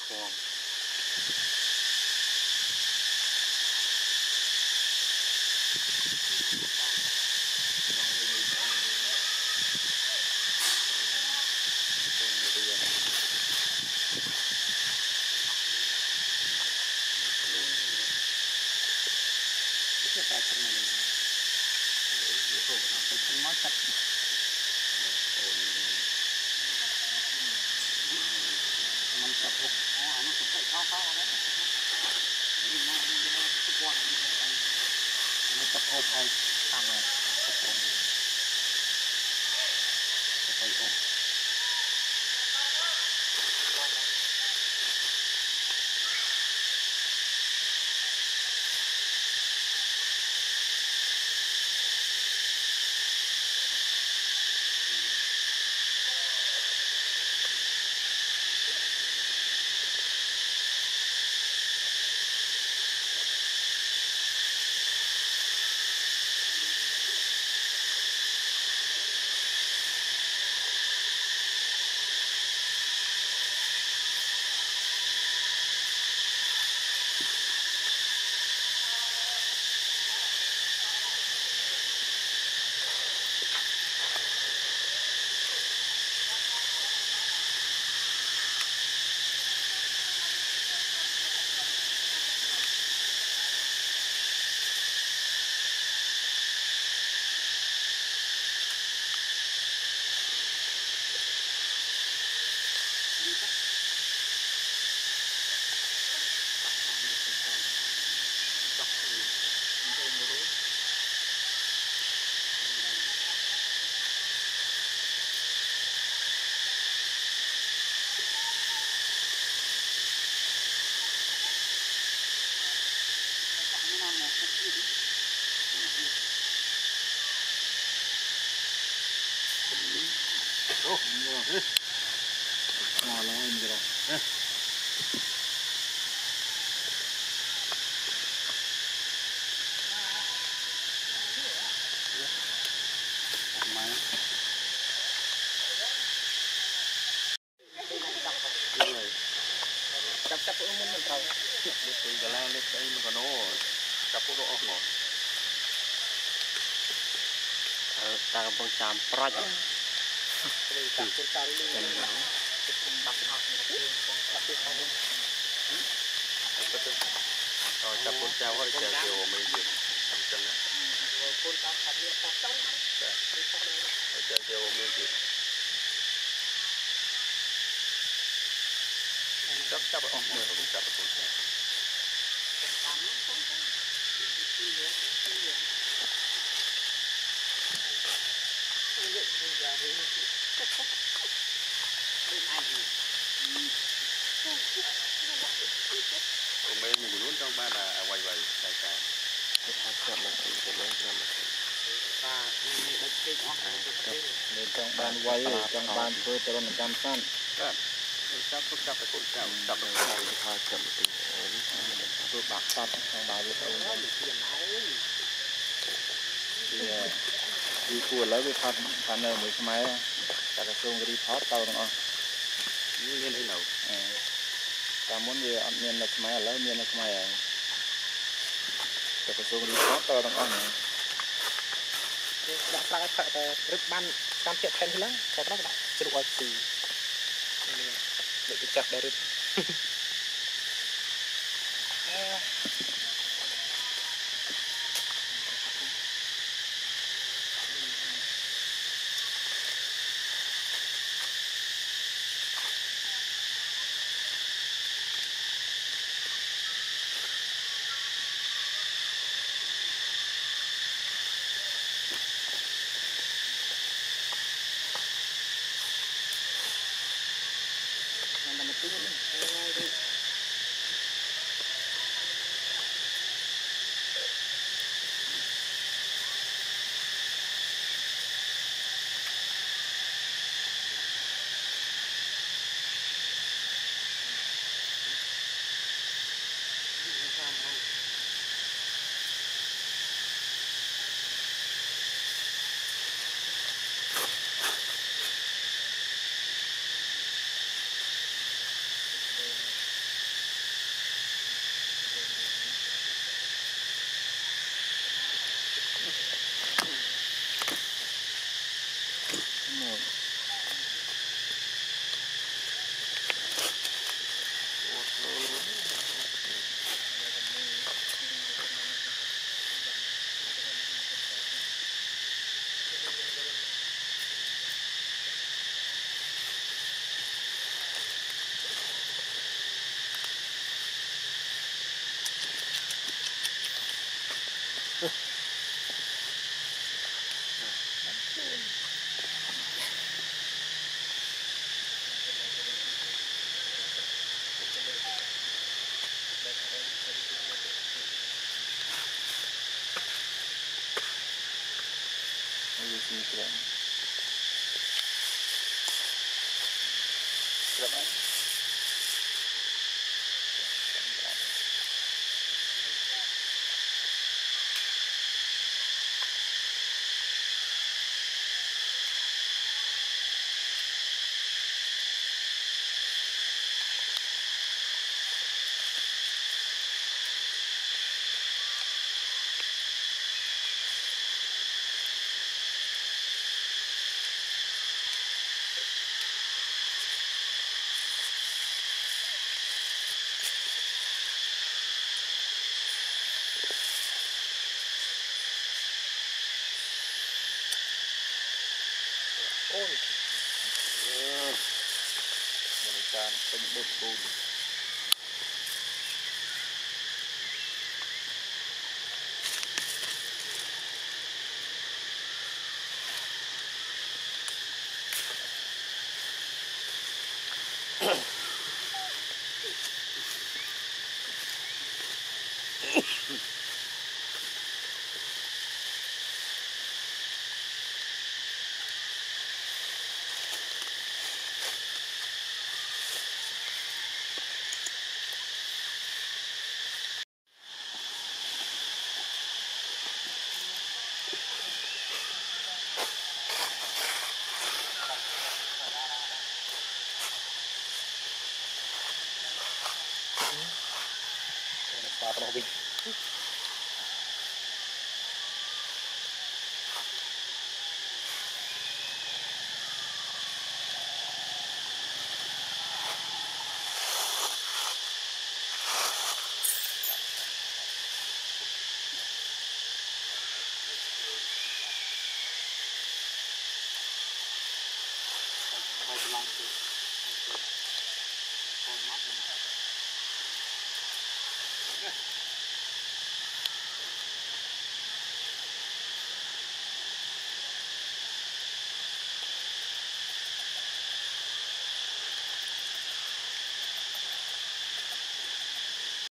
ta bông chạm praj chắp bông chạm hơi chèo chèo mình gì chèo chèo mình gì chắp chắp ở không chắp ở mấy mình muốn trong ba là quay vậy đại cả nên trong ban quay trong ban tôi cho nó cam san chắp chắp cái cột chạm chắp được hai chậm một tí tôi bạc sắt trong bài với ông đi cua lấy cái phần này mới máy cả cái xương đi thoát tàu đúng không như thế nào ta muốn gì ăn miên là máy lấy miên là máy à cả cái xương đi thoát tàu đúng không đã phải phải rực ban cam chẹt thêm thứ lắm cái đó đã chưa được gì để chặt để rực sini keren. Keren. Oh, ni. Berikan penyebut. Apa nak hobi?